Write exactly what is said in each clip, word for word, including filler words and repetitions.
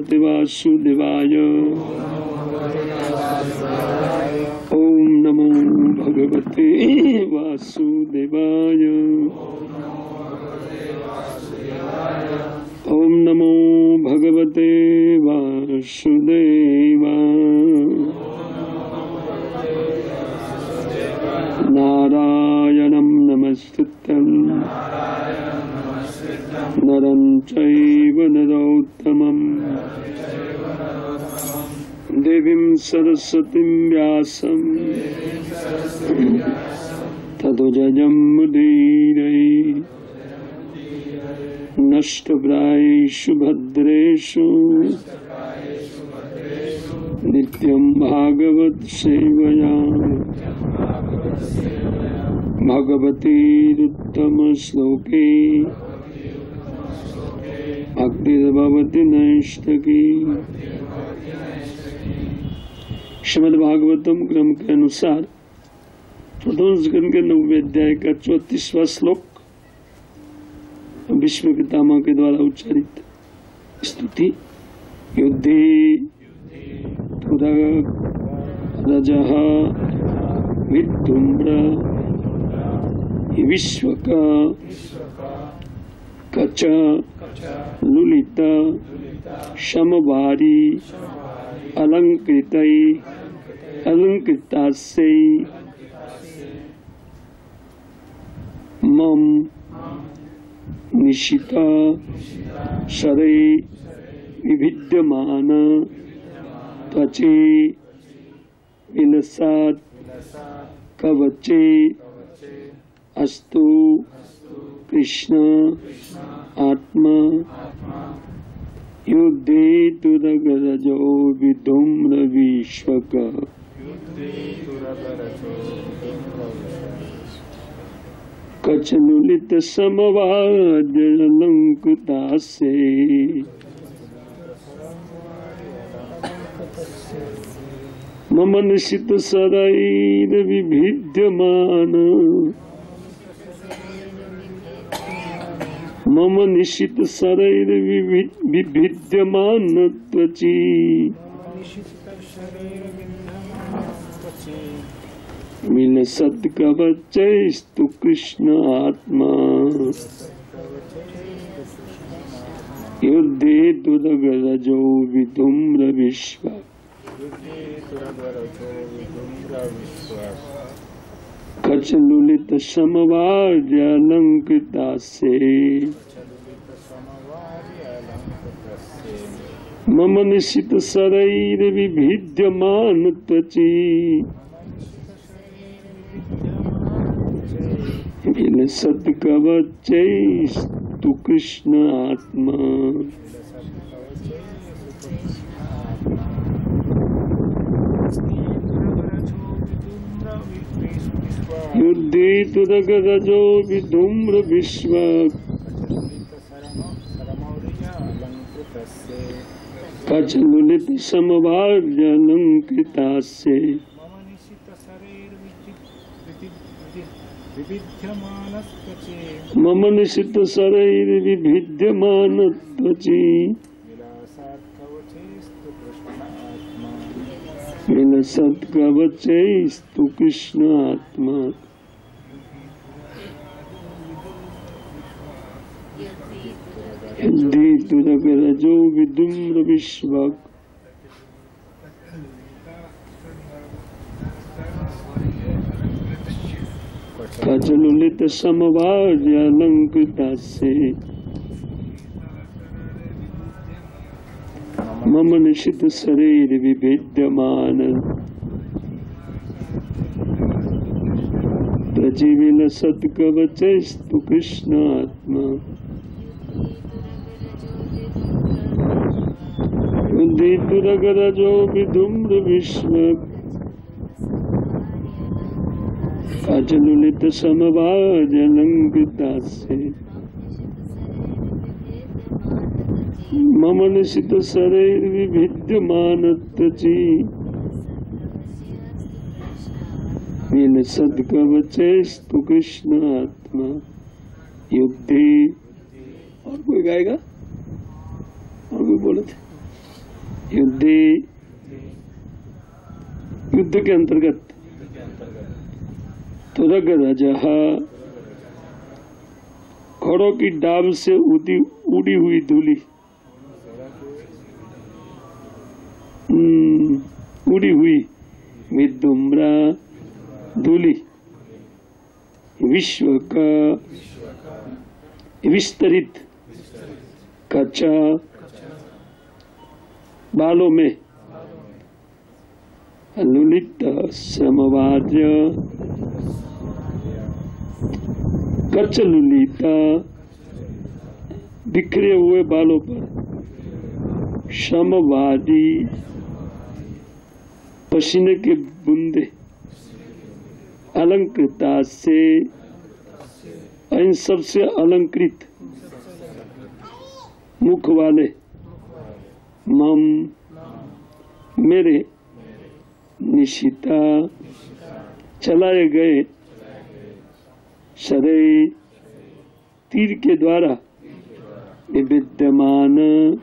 भगवते वासुदेवाय। ओम नमो भगवते वासुदेवाय। ओम नमो भगवते वासुदेवाय। नारायणं नमस्कृत्यं नरं चैव नरोत्तमं देवीं सरस्वतीं व्यासं ततो जयमुदीरये। नष्टप्रायेषु भद्रेषु नित्यं भागवत सेवया भगवतीरुत्तम श्लोके भक्तिर्भवति नैष्ठिकी। श्रीमद् भागवतम क्रम के अनुसार प्रथम स्कंद के नौवें अध्याय का चौतीसवां श्लोक विश्व पितामह के द्वारा उच्चारित स्तुति। युद्धे रजः विधूम्र विश्वक कच लुलित समवारी अलंकृतै अलंकृतास्यै मम निशित शरै विभिद्यमान त्वचे विलसात् कवचे अस्तु कृष्ण आत्मा युद्धे तुरगरजो विधूम्र विश्वक। कचलुलित समवाद्यलंकृतास्ये मम निशित शरैर्विभिद्यमान मम निशित शरैर्विभिद्यमान त्वचि विलसत्कवचैस्तु कृष्ण आत्मा युद्धे तुरगरजो विधूम्र विश्व। कचलुलित समवार्यलंकृतास्ये मम निशित शरैर्विभिद्यमान त्वचि विलसत्कवचैस्तु कृष्ण आत्मा युद्धे तुरगरजो विधूम्र विश्व। कचलुलित समवार्यलंकृतास्ये मम निशित शरैर्विभिद्यमान त्वचि विलसत्कवचैस्तु कृष्ण आत्मा। युद्धे तुरगरजो विधूम्र विश्व। कचलुलित समवार्यलंकृतास्ये मम निशित शरैर्विभिद्यमान त्वचि विलसत्कवचैस्तु कृष्ण आत्मा। युद्धे तुरगरजो विधूम्र विश्व। कचलुलित समवार्यलंकृतास्ये मम निशित शरैर्विभिद्यमान त्वचि विलसत्कवचैस्तु कृष्ण आत्मा। युद्धे और कोई गाएगा? और कोई बोले थे युद्धे, युद्ध के अंतर्गत तुरग रजह, घोड़ों की डाब से उड़ी उड़ी हुई धूली, उड़ी हुई विदुम्रा धूली, विश्व का विस्तरित कच्चा बालों में लुलित समवाद्य, कच्च लुलिता बिखरे हुए बालों पर समवादी पसीने के बूंदे अलंकृता से, इन सबसे अलंकृत मुख वाले मम मेरे निशिता चलाए गए शरय तीर के द्वारा विद्यमान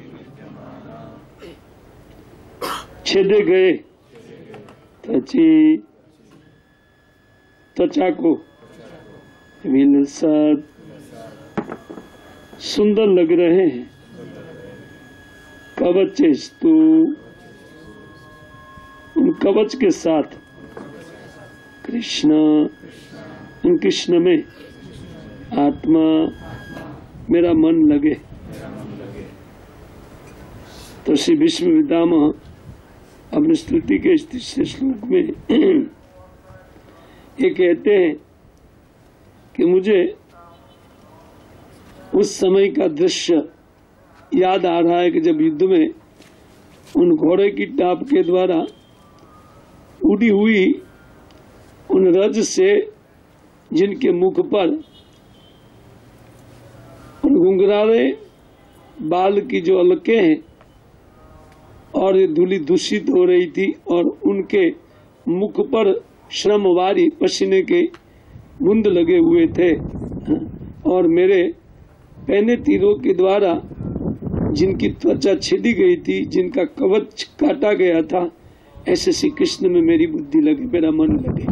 छेदे गए त्वची त्वचा को विलसत सुंदर लग रहे हैं। कवचस्तु, उन कवच के साथ कृष्ण, उन कृष्ण में आत्मा मेरा मन लगे। तो श्री विश्व पितामह अपनी स्तुति के इस तीसरे श्लोक में ये कहते हैं कि मुझे उस समय का दृश्य याद आ रहा है कि जब युद्ध में उन घोड़े की टाप के द्वारा उड़ी हुई उन रज से, जिनके मुख पर उन घुंघराले बाल की जो अलके हैं और ये धूली दूषित हो रही थी और उनके मुख पर श्रमवारी पसीने के बूंद लगे हुए थे, और मेरे पहने तीरों के द्वारा जिनकी त्वचा छेदी गई थी, जिनका कवच काटा गया था, ऐसे श्री कृष्ण में मेरी बुद्धि लगे, मेरा मन लगे।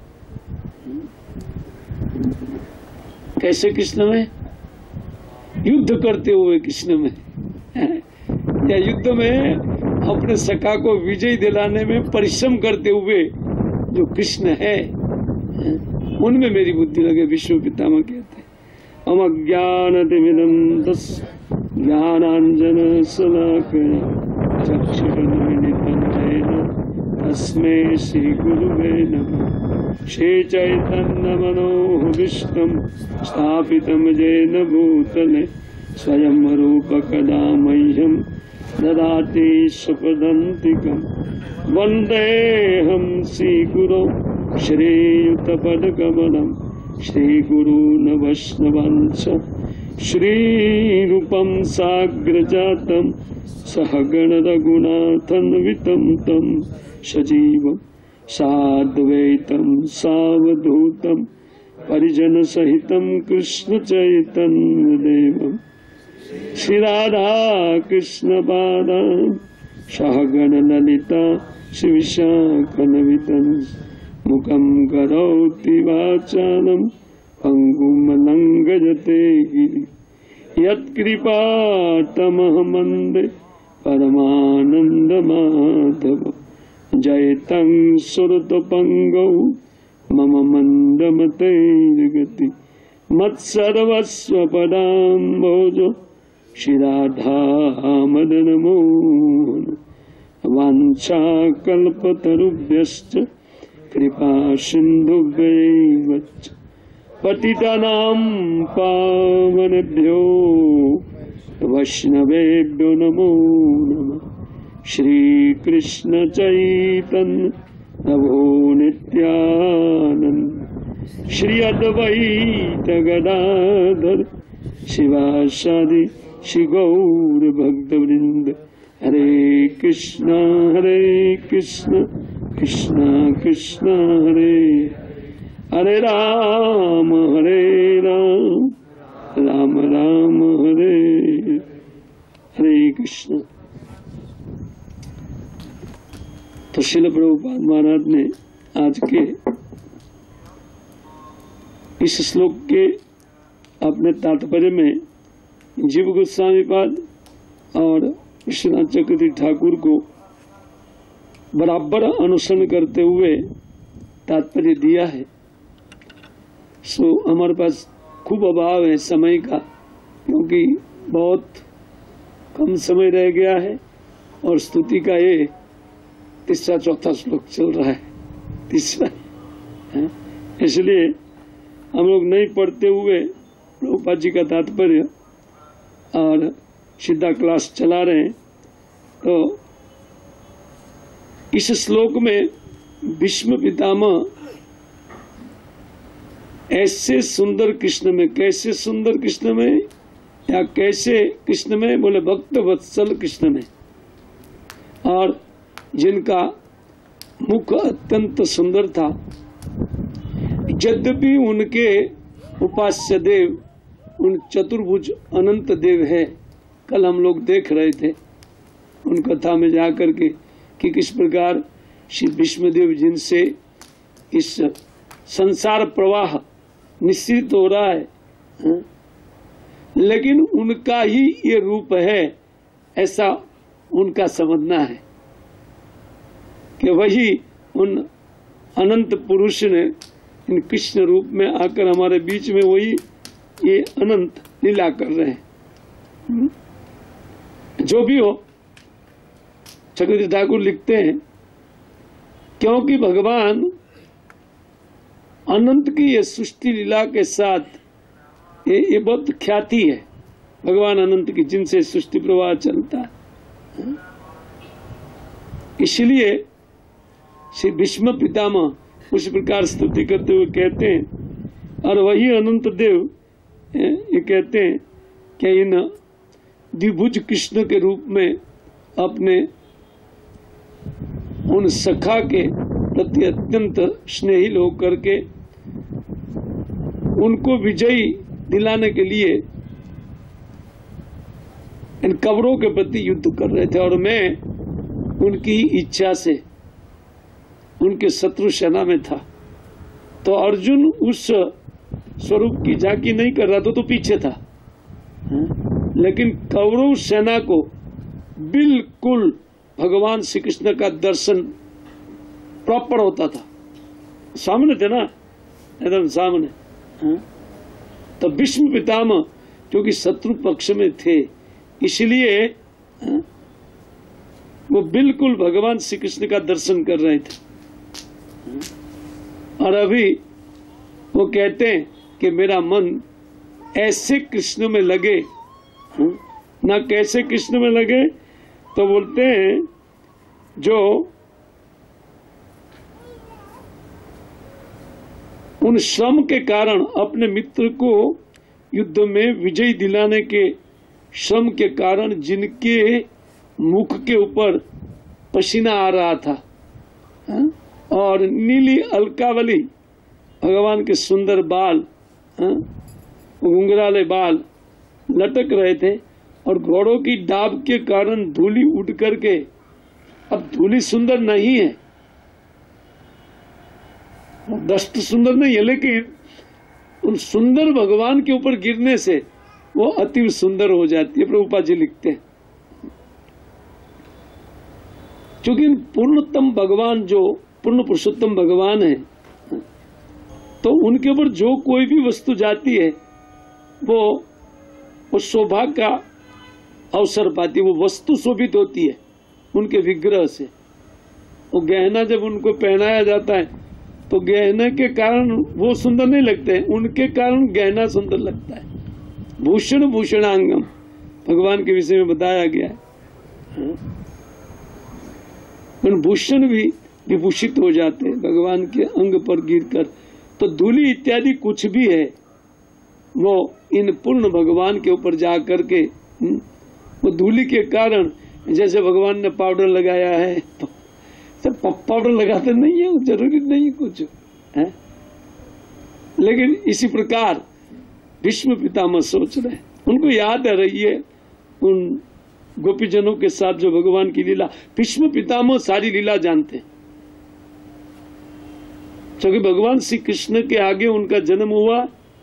कैसे कृष्ण में? युद्ध करते हुए कृष्ण में, या युद्ध में अपने सखा को विजय दिलाने में परिश्रम करते हुए जो कृष्ण है, उनमें मेरी बुद्धि लगे। विश्व पितामह कहते अमज्ञानतिमिरं तस्य ज्ञानांजन शलाकया चक्षुरुन्मीलितं येन तस्मै श्री गुरुवे नमः। श्री चैतन्य मनोभीष्टं स्थापितं येन भूतले स्वयं रूप कदा मह्यं ददाति स्वपदान्तिकं। वन्देऽहं श्रीगुरो श्रीयुतपदकमलं श्रीगुरून् वैष्णवांश्च श्रीरूपं साग्रजातं सहगण रघुनाथान्वितं तं सजीवं साद्वैतं सावधूतं परिजन सहितं कृष्ण चैतन्य देवं श्री राधा कृष्ण पादान् सहगण ललिता श्री विशाखान्वितं मुखं करोति वाचालं पंगुं लंघयते गिरिं यत्कृपातमहं वन्दे परमानंद माधव। जयतं सुरतपंगौ मम मंदमतेर्गति मत्सर्वस्व पदाम्भोजो श्री राधा मदन मोहन। वाञ्छाकल्पतरुभ्यश्च कृपा सिन्धुभ्यैव च पतितानां पावनेभ्यो वैष्णवेभ्यो नमो नमः। श्री कृष्ण चैतन्य प्रभु नित्यानंद श्री अद्वैत गदाधर शिवासादि श्री गौर भक्तवृंद। हरे कृष्णा हरे कृष्णा कृष्णा कृष्णा हरे हरे राम हरे राम राम राम हरे हरे कृष्ण। तो श्रील प्रभुपाद महाराज ने आज के इस श्लोक के अपने तात्पर्य में जीव गोस्वामी पाद और विश्वनाथ चक्रवर्ती ठाकुर को बराबर अनुसरण करते हुए तात्पर्य दिया है। सो हमारे पास खूब अभाव है समय का, क्योंकि बहुत कम समय रह गया है और स्तुति का ये तीसरा चौथा श्लोक चल रहा है, तीसरा है। इसलिए हम लोग नहीं पढ़ते हुए प्रभुपाद जी का तात्पर्य और सीधा क्लास चला रहे हैं। तो इस श्लोक में भीष्म पितामह ऐसे सुंदर कृष्ण में, कैसे सुंदर कृष्ण में या कैसे कृष्ण में, बोले भक्त वत्सल कृष्ण में, और जिनका मुख अत्यंत सुंदर था। यद्यपि उनके उपास्य देव उन चतुर्भुज अनंत देव है, कल हम लोग देख रहे थे उन कथा में जाकर के कि किस प्रकार श्री भीष्मदेव जिनसे इस संसार प्रवाह निश्चित हो रहा है, है? लेकिन उनका ही ये रूप है ऐसा उनका समझना है कि वही उन अनंत पुरुष ने इन कृष्ण रूप में आकर हमारे बीच में वही ये अनंत लीला कर रहे हैं। जो भी हो, चक्रवर्ती ठाकुर लिखते हैं क्योंकि भगवान अनंत की ये सृष्टि लीला के साथ ये, ये बहुत ख्याति है भगवान अनंत की, जिनसे सृष्टि प्रवाह चलता है। इसलिए श्री भीष्म पितामह उस प्रकार स्तुति करते हुए कहते हैं, और वही अनंत देव ये कहते हैं कि इन द्विभुज कृष्ण के रूप में अपने उन सखा के प्रति अत्यंत स्नेही होकर के उनको विजयी दिलाने के लिए इन कौरवों के प्रति युद्ध कर रहे थे, और मैं उनकी इच्छा से उनके शत्रु सेना में था। तो अर्जुन उस स्वरूप की झांकी नहीं कर रहा था, तो पीछे था, लेकिन कौरव सेना को बिल्कुल भगवान श्री कृष्ण का दर्शन प्रॉपर होता था, सामने थे ना, एकदम सामने। तो भीष्म पितामह क्योंकि शत्रु पक्ष में थे, इसलिए वो बिल्कुल भगवान श्री कृष्ण का दर्शन कर रहे थे। और अभी वो कहते हैं कि मेरा मन ऐसे कृष्ण में लगे, ना कैसे कृष्ण में लगे, तो बोलते हैं जो उन श्रम के कारण अपने मित्र को युद्ध में विजय दिलाने के श्रम के कारण जिनके मुख के ऊपर पसीना आ रहा था, हा? और नीली अलकावली भगवान के सुंदर बाल, घुंघराले बाल लटक रहे थे, और घोड़ों की डाब के कारण धूली उड़ करके, अब धूली सुंदर नहीं है, दस्त सुंदर नहीं है, लेकिन उन सुंदर भगवान के ऊपर गिरने से वो अति सुंदर हो जाती है। प्रभुपाद जी लिखते हैं क्योंकि पूर्णतम भगवान जो पूर्ण पुरुषोत्तम भगवान है, तो उनके ऊपर जो कोई भी वस्तु जाती है वो वो सौभाग्य का अवसर पाती है, वो वस्तु शोभित होती है उनके विग्रह से। वो गहना जब उनको पहनाया जाता है तो गहने के कारण वो सुंदर नहीं लगते हैं, उनके कारण गहना सुंदर लगता है। भूषण भूषणांगम भगवान के विषय में बताया गया है, भूषण भी विभूषित हो जाते हैं भगवान के अंग पर गिरकर। तो धूली इत्यादि कुछ भी है वो इन पूर्ण भगवान के ऊपर जा करके, वो धूली के कारण, जैसे भगवान ने पाउडर लगाया है तो सब पाउडर लगाते नहीं है, जरूरी नहीं है कुछ है, लेकिन इसी प्रकार भीष्म पितामह सोच रहे, उनको याद आ रही है उन गोपीजनों के साथ जो भगवान की लीला, भीष्म पितामह सारी लीला जानते हैं, क्योंकि भगवान श्री कृष्ण के आगे उनका जन्म हुआ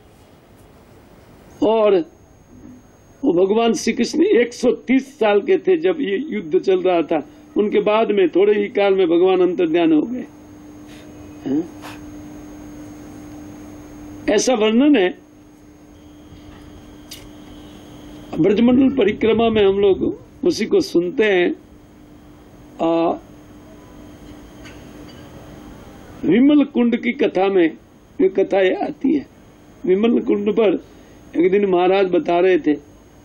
और वो भगवान श्री कृष्ण एक सौ तीस साल के थे जब ये युद्ध चल रहा था। उनके बाद में थोड़े ही काल में भगवान अंतर्ध्यान हो गए। ऐसा वर्णन है ब्रजमंडल परिक्रमा में, हम लोग उसी को सुनते हैं। आ, विमल कुंड की कथा में ये कथा आती है। विमल कुंड पर एक दिन महाराज बता रहे थे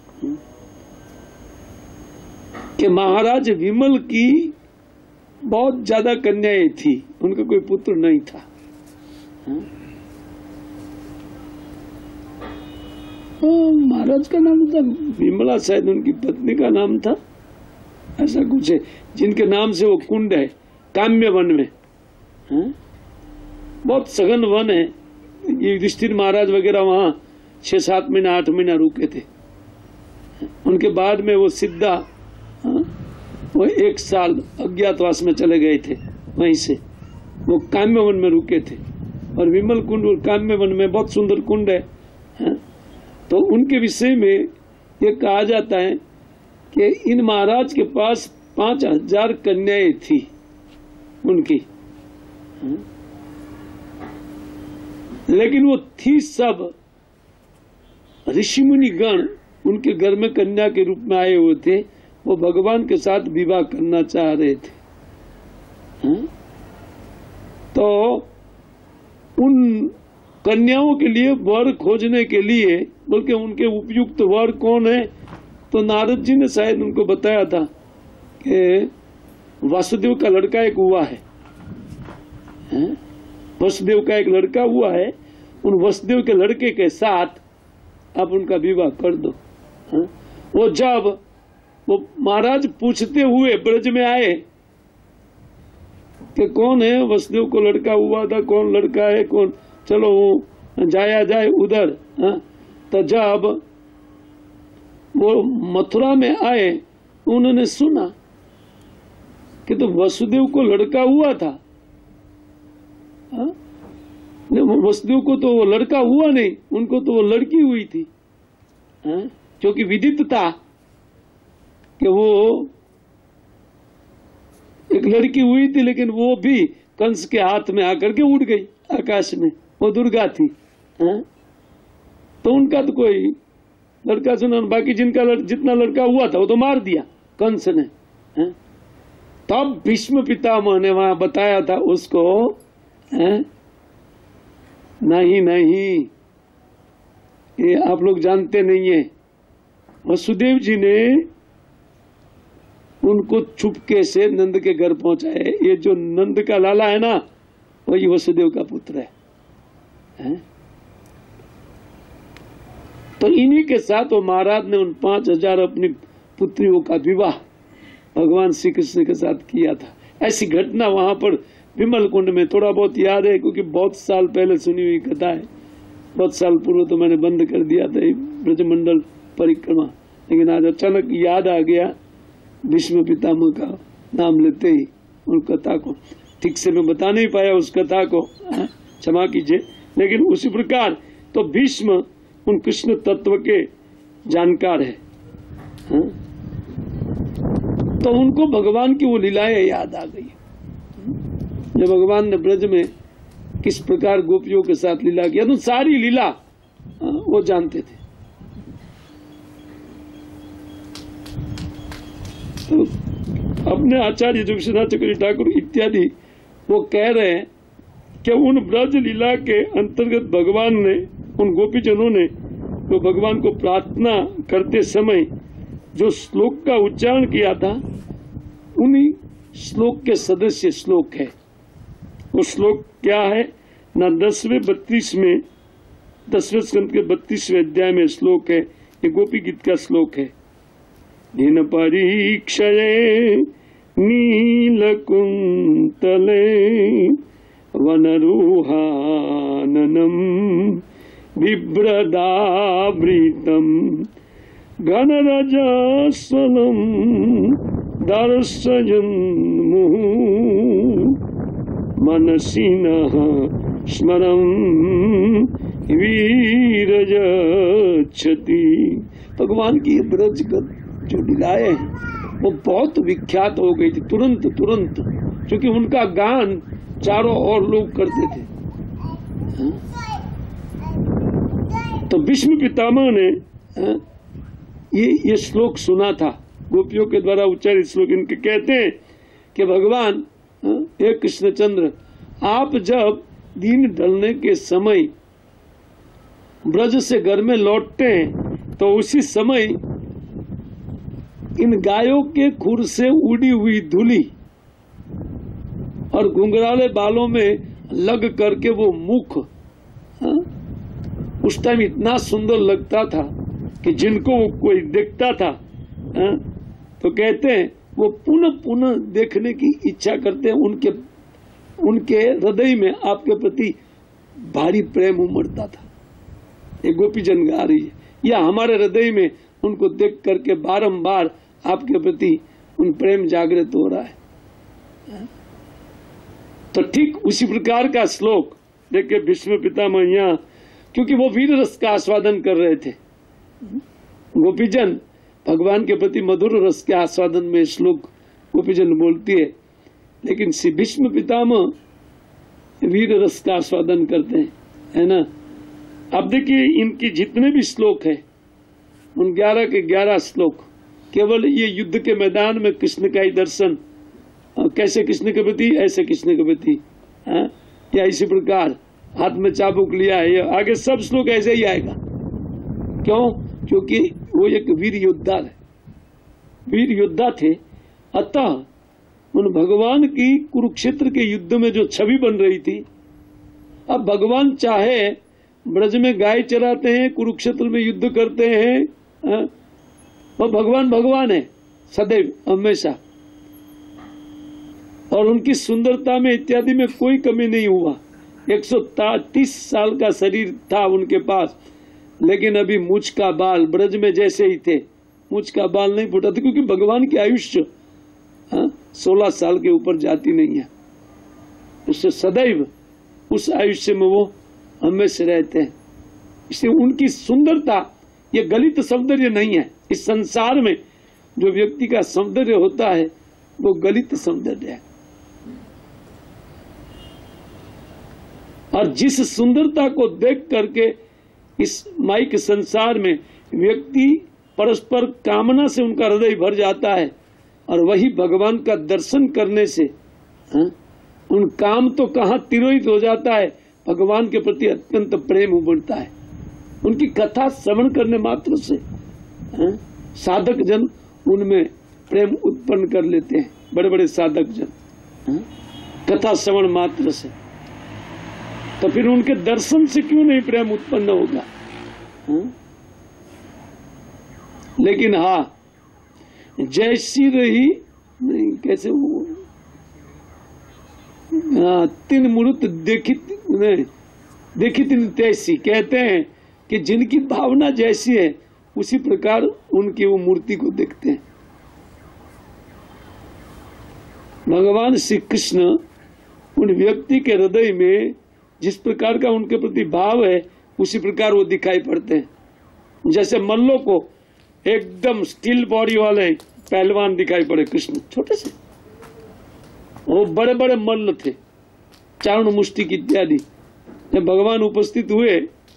कि महाराज विमल की बहुत ज्यादा कन्याएं थी, उनका कोई पुत्र नहीं था। महाराज का नाम था विमला, शायद उनकी पत्नी का नाम था, ऐसा कुछ है, जिनके नाम से वो कुंड है काम्य वन में। हा? बहुत सघन वन है। ये युधिष्ठिर महाराज वगैरह वहां छह सात महीना आठ महीना रुके थे। उनके बाद में वो सिद्धा वो एक साल अज्ञातवास में चले गए थे, वहीं से वो काम्य वन में रुके थे। और विमल कुंड और काम्य वन में बहुत सुंदर कुंड है, है? तो उनके विषय में ये कहा जाता है कि इन महाराज के पास पांच हजार कन्याएं थी उनकी, है? लेकिन वो थी सब ऋषि मुनि गण उनके घर में कन्या के रूप में आए हुए थे। वो भगवान के साथ विवाह करना चाह रहे थे। हा? तो उन कन्याओं के लिए वर खोजने के लिए, बल्कि उनके उपयुक्त वर कौन है, तो नारद जी ने शायद उनको बताया था कि वासुदेव का लड़का एक हुआ है, है? वसुदेव का एक लड़का हुआ है, उन वसुदेव के लड़के के साथ आप उनका विवाह कर दो। हा? वो जब वो महाराज पूछते हुए ब्रज में आए कि कौन है, वसुदेव को लड़का हुआ था, कौन लड़का है, कौन, चलो जाया जाए उधर। हा? तो जब वो मथुरा में आए उन्होंने सुना कि तो वसुदेव को लड़का हुआ था। हा? वसुदेव को तो वो लड़का हुआ नहीं, उनको तो वो लड़की हुई थी, हा? क्योंकि विदित था कि वो एक लड़की हुई थी, लेकिन वो भी कंस के हाथ में आकर के उड़ गई आकाश में, वो दुर्गा थी। हा? तो उनका तो कोई लड़का सुना, बाकी जिनका लड़, जितना लड़का हुआ था वो तो मार दिया कंस ने। हा? तब भीष्म पितामह ने वहां बताया था उसको, हा? नहीं नहीं, ये आप लोग जानते नहीं है, वसुदेव जी ने उनको चुपके से नंद के घर पहुंचाए। ये जो नंद का लाला है ना, वही वसुदेव का पुत्र है, है? तो इन्हीं के साथ वो महाराज ने उन पांच हजार अपनी पुत्रियों का विवाह भगवान श्री कृष्ण के साथ किया था। ऐसी घटना वहां पर विमल कुंड में थोड़ा बहुत याद है, क्योंकि बहुत साल पहले सुनी हुई कथा है। बहुत साल पूर्व तो मैंने बंद कर दिया था ब्रजमंडल परिक्रमा, लेकिन आज अचानक याद आ गया भीष्म पितामह का नाम लेते ही। उन कथा को ठीक से मैं बता नहीं पाया, उस कथा को क्षमा कीजिए। लेकिन उसी प्रकार तो भीष्म उन कृष्ण तत्व के जानकार है, हा? तो उनको भगवान की वो लीलाएं याद आ गई, जब भगवान ने ब्रज में किस प्रकार गोपियों के साथ लीला किया, तो सारी लीला वो जानते थे। तो अपने आचार्य जोगेश्वराचार्य ठाकुर इत्यादि वो कह रहे हैं कि उन ब्रज लीला के अंतर्गत भगवान ने, उन गोपीजनों ने तो भगवान को प्रार्थना करते समय जो श्लोक का उच्चारण किया था, उन्हीं श्लोक के सदस्य श्लोक है। वो श्लोक क्या है ना, दसवें बत्तीस में, दसवें स्कंद के बत्तीसवें अध्याय में श्लोक है। ये गोपी गीत का श्लोक है। दिन परीक्षये नीलकुंतले वनरूहाननम बिभ्रदावृतम घन रजस्वलम दर्शयन्मुः मनसि नः स्मरं वीरयच्छति। भगवान की ये ब्रज जो लीलाएं हैं वो बहुत विख्यात हो गई थी तुरंत तुरंत, क्योंकि उनका गान चारों ओर लोग करते थे। तो भीष्म पितामह ने ये ये श्लोक सुना था, गोपियों के द्वारा उच्चारित श्लोक। इनके कहते हैं कि भगवान हे कृष्णचंद्र, आप जब दिन ढलने के समय ब्रज से घर में लौटते हैं तो उसी समय इन गायों के खुर से उड़ी हुई धूली और घुंघराले बालों में लग करके वो मुख, हा? उस टाइम इतना सुंदर लगता था कि जिनको वो कोई देखता था हा? तो कहते हैं वो पुनः पुनः देखने की इच्छा करते हैं। उनके उनके हृदय में आपके प्रति भारी प्रेम उमड़ता था। ये गोपीजन गा रही है, या हमारे हृदय में उनको देख करके बारंबार आपके प्रति उन प्रेम जागृत हो रहा है। तो ठीक उसी प्रकार का श्लोक देखिए भीष्म पितामह यहाँ, क्योंकि वो वीर रस का आस्वादन कर रहे थे। गोपीजन भगवान के प्रति मधुर रस के आस्वादन में श्लोक गोपीजन बोलती है, लेकिन श्री भीष्म पितामह वीर रस का आस्वादन करते हैं, है ना। अब देखिए इनकी जितने भी श्लोक है उन ग्यारह के ग्यारह श्लोक केवल ये युद्ध के मैदान में कृष्ण का ही दर्शन, कैसे कृष्ण के प्रति ऐसे कृष्ण के प्रति, या इसी प्रकार हाथ में चाबुक लिया है, आगे सब श्लोक ऐसे ही आएगा। क्यों? क्योंकि वो एक वीर योद्धा है, वीर योद्धा थे। अतः उन भगवान की कुरुक्षेत्र के युद्ध में जो छवि बन रही थी, अब भगवान चाहे ब्रज में गाय चराते हैं, कुरुक्षेत्र में युद्ध करते हैं, वो भगवान भगवान है सदैव हमेशा, और उनकी सुंदरता में इत्यादि में कोई कमी नहीं हुआ। एक सौ तीस साल का शरीर था उनके पास, लेकिन अभी मुझ का बाल ब्रज में जैसे ही थे, मुझ का बाल नहीं फूटा था, क्योंकि भगवान की आयुष्य सोलह साल के ऊपर जाती नहीं है। उससे सदैव उस आयुष्य में वो हमेशा रहते हैं। इसलिए उनकी सुंदरता ये गलित सौंदर्य नहीं है। इस संसार में जो व्यक्ति का सौंदर्य होता है वो गलित सौंदर्य है, और जिस सुंदरता को देख करके इस माइक संसार में व्यक्ति परस्पर कामना से उनका हृदय भर जाता है, और वही भगवान का दर्शन करने से हा? उन काम तो कहाँ तिरोहित हो जाता है, भगवान के प्रति अत्यंत प्रेम उमड़ता है। उनकी कथा श्रवण करने मात्र से हा? साधक जन उनमें प्रेम उत्पन्न कर लेते हैं, बड़े बड़े साधक जन हा? कथा श्रवण मात्र से। तो फिर उनके दर्शन से क्यों नहीं प्रेम उत्पन्न होगा हा? लेकिन हाँ, जैसी रही नहीं, कैसे वो हाँ, तीन मूर्त देखी नहीं देखी तीन तैसी, कहते हैं कि जिनकी भावना जैसी है उसी प्रकार उनकी वो मूर्ति को देखते हैं। भगवान श्री कृष्ण उन व्यक्ति के हृदय में जिस प्रकार का उनके प्रति भाव है उसी प्रकार वो दिखाई पड़ते हैं। जैसे मल्लों को एकदम स्टील बॉडी वाले पहलवान दिखाई पड़े, कृष्ण छोटे से, वो बड़े बड़े मल्ल थे, चारण मुष्टिक इत्यादि। जब भगवान उपस्थित हुए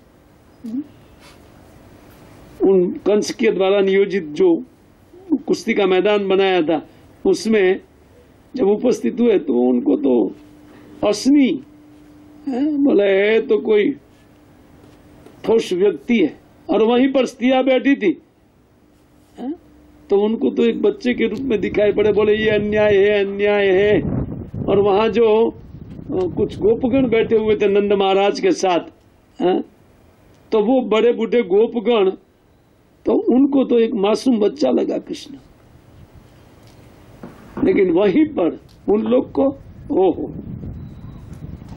उन कंस के द्वारा नियोजित जो कुश्ती का मैदान बनाया था उसमें जब उपस्थित हुए तो उनको तो असनी बोले है तो कोई ठोस व्यक्ति है, और वहीं पर स्त्रियां बैठी थी है? तो उनको तो एक बच्चे के रूप में दिखाई पड़े, बोले ये अन्याय है अन्याय है। और वहां जो कुछ गोपगण बैठे हुए थे नंद महाराज के साथ है? तो वो बड़े बूढ़े गोपगण, तो उनको तो एक मासूम बच्चा लगा कृष्ण, लेकिन वहीं पर उन लोग को ओहो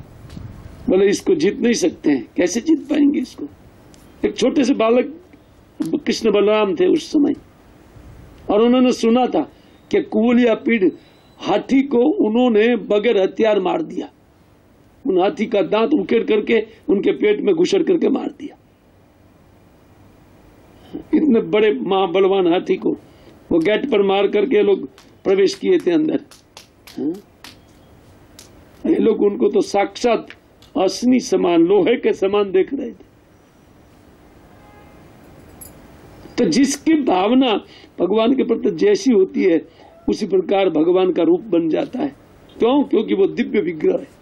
बोले इसको जीत नहीं सकते हैं, कैसे जीत पाएंगे इसको। एक छोटे से बालक कृष्ण बलराम थे उस समय, और उन्होंने सुना था कि कुल या पीड़ हाथी को उन्होंने बगैर हथियार मार दिया। उन हाथी का दांत उकेड़ करके उनके पेट में घुसड़ करके मार दिया। इतने बड़े महाबलवान हाथी को वो गेट पर मार करके लोग प्रवेश किए थे अंदर। ये लोग उनको तो साक्षात असनी समान, लोहे के समान देख रहे थे। तो जिसकी भावना भगवान के प्रति जैसी होती है उसी प्रकार भगवान का रूप बन जाता है। क्यों? क्योंकि वो दिव्य विग्रह है।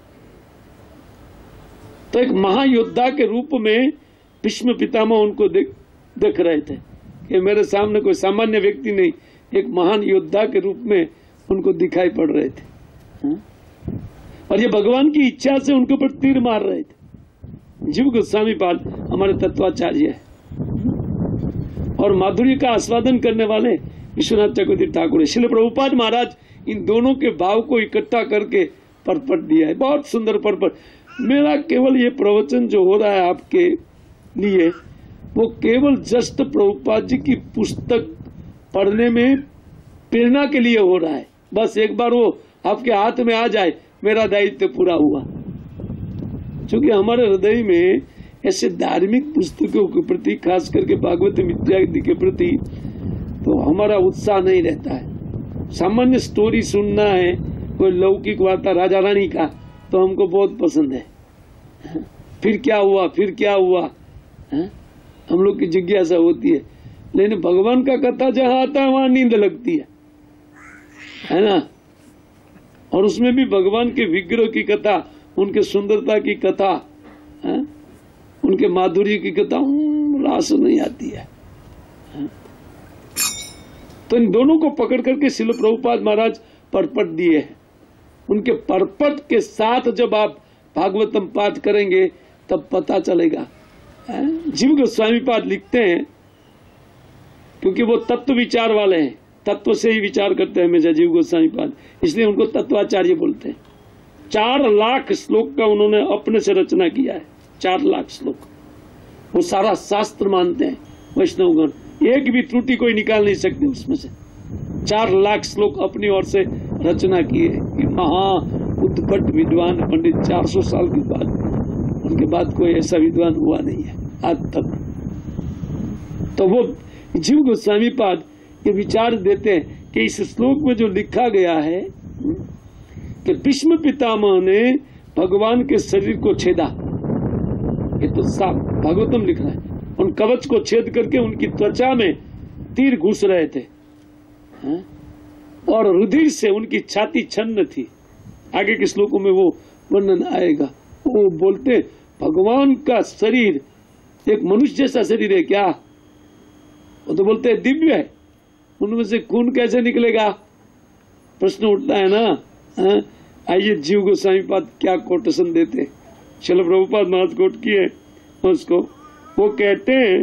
तो एक महायोद्धा के रूप में भीष्म पितामह उनको देख देख रहे थे कि मेरे सामने कोई सामान्य व्यक्ति नहीं, एक महान योद्धा के रूप में उनको दिखाई पड़ रहे थे। हा? और ये भगवान की इच्छा से उनके ऊपर तीर मार रहे थे। जीव गोस्वामी पाद हमारे तत्वाचार्य है और माधुर्य का आस्वादन करने वाले विश्वनाथ चक्रवर्ती ठाकुर है। श्रील प्रभुपाद महाराज इन दोनों के भाव को इकट्ठा करके परपट दिया है। बहुत सुंदर परपट। मेरा केवल ये प्रवचन जो हो रहा है आपके लिए, वो केवल जस्ट प्रभुपाद जी की पुस्तक पढ़ने में प्रेरणा के लिए हो रहा है। बस एक बार वो आपके हाथ में आ जाए, मेरा दायित्व पूरा हुआ। क्योंकि हमारे हृदय में ऐसे धार्मिक पुस्तकों के प्रति, खास करके भागवतम इत्यादि के प्रति, तो हमारा उत्साह नहीं रहता है। सामान्य स्टोरी सुनना है, कोई लौकिक वार्ता राजा रानी का, तो हमको बहुत पसंद है। फिर क्या हुआ, फिर क्या हुआ, है? हम लोग की जिज्ञासा होती है। लेकिन भगवान का कथा जहां आता है वहां नींद लगती है, है ना। और उसमें भी भगवान के विग्रह की कथा, उनके सुंदरता की कथा, है? उनके माधुर्य की कथा रास नहीं आती है। तो इन दोनों को पकड़ करके श्रील प्रभुपाद महाराज परपट दिए हैं। उनके परपट के साथ जब आप भागवतम पाठ करेंगे तब पता चलेगा। जीव गोस्वामी पाद लिखते हैं, क्योंकि वो तत्व विचार वाले हैं, तत्व से ही विचार करते हैं हमेशा जीव गोस्वामी पाद, इसलिए उनको तत्वाचार्य बोलते हैं। चार लाख श्लोक का उन्होंने अपने से रचना किया है। चार लाख श्लोक, वो सारा शास्त्र मानते हैं वैष्णवगण, एक भी त्रुटि कोई निकाल नहीं सकते उसमें से। चार लाख श्लोक अपनी ओर से रचना किए। महा उद्भट विद्वान पंडित, चार सौ साल के बाद, उनके बाद कोई ऐसा विद्वान हुआ नहीं है आज तक। तो वो जीव गोस्वामी पाद ये विचार देते हैं कि इस श्लोक में जो लिखा गया है कि भीष्म पितामह ने भगवान के शरीर को छेदा, ये तो साफ भागवतम लिख रहा है। उन कवच को छेद करके उनकी त्वचा में तीर घुस रहे थे, है? और रुधिर से उनकी छाती छन्न थी। आगे के श्लोकों में वो वर्णन आएगा। वो बोलते भगवान का शरीर एक मनुष्य जैसा शरीर है क्या? वो तो बोलते हैं दिव्य है, उनमें से खून कैसे निकलेगा? प्रश्न उठता है ना। आइए जीव गोस्वामी पाद क्या कोटेशन देते, श्रील प्रभुपाद महाराज कोट किए उसको। वो कहते हैं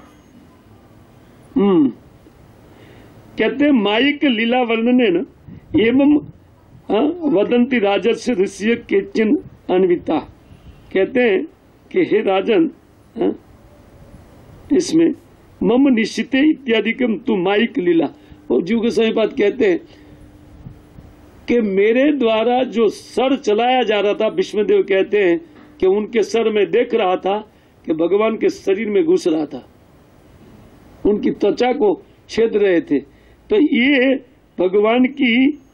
हम्म कहते हैं मायिक लीला वर्णने न एवं वदंती राजस्य ऋषि केचिन अन्विता। कहते हैं कि हे राजन, हा? इसमें मम निश्चिते इत्यादिकम तु मायिक लीला। और जीव गोस्वामी पाद कहते हैं कि मेरे द्वारा जो सर चलाया जा रहा था, विष्णुदेव कहते हैं कि उनके सर में देख रहा था कि भगवान के शरीर में घुस रहा था, उनकी त्वचा को छेद रहे थे। तो ये भगवान की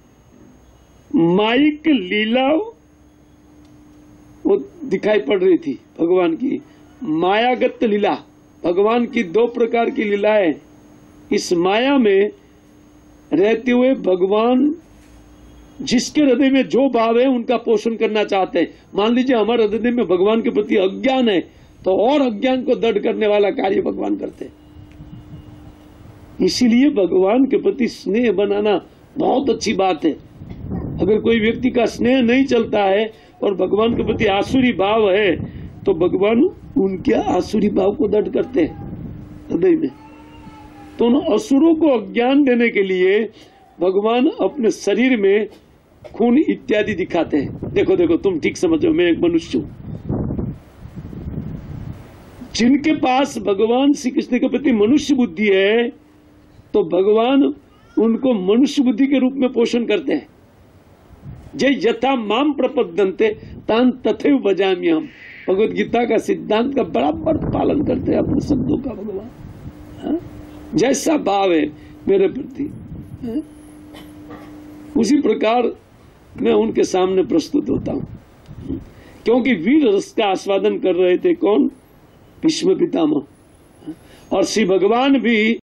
मायिक लीला वो दिखाई पड़ रही थी। भगवान की मायागत लीला, भगवान की दो प्रकार की लीलाएं। इस माया में रहते हुए भगवान जिसके हृदय में जो भाव है उनका पोषण करना चाहते हैं। मान लीजिए हमारे हृदय में भगवान के प्रति अज्ञान है, तो और अज्ञान को दृढ़ करने वाला कार्य भगवान करते हैं। इसीलिए भगवान के प्रति स्नेह बनाना बहुत अच्छी बात है। अगर कोई व्यक्ति का स्नेह नहीं चलता है और भगवान के प्रति आसुरी भाव है, तो भगवान उनके आसुरी भाव को दृढ़ करते हैं हृदय में। तो उन असुरों को अज्ञान देने के लिए भगवान अपने शरीर में खून इत्यादि दिखाते हैं। देखो देखो, तुम ठीक समझो, मैं एक मनुष्य हूं, जिनके पास भगवान श्री कृष्ण के प्रति मनुष्य बुद्धि है तो भगवान उनको मनुष्य बुद्धि के रूप में पोषण करते हैं। जय यथा माम प्रपद्यन्ते तान तथैव भजामि हम, भगवत गीता का सिद्धांत का बराबर पालन करते हैं अपने शब्दों का भगवान। हा? जैसा भाव है मेरे प्रति हा? उसी प्रकार मैं उनके सामने प्रस्तुत होता हूं। क्योंकि वीर रस का आस्वादन कर रहे थे कौन? भीष्म पितामह। और श्री भगवान भी